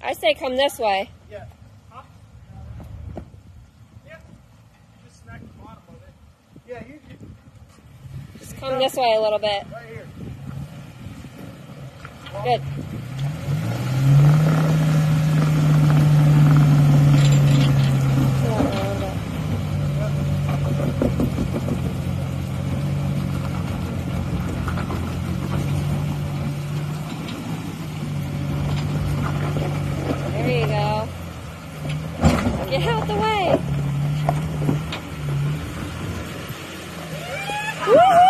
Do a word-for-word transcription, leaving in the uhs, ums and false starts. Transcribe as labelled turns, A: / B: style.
A: I say come this way.
B: Yeah. Huh? Yeah. Just smack the bottom of it. Yeah, you, you
A: Just come this way a little bit.
B: right here.
A: Good. There you go. Get out the way. Woo!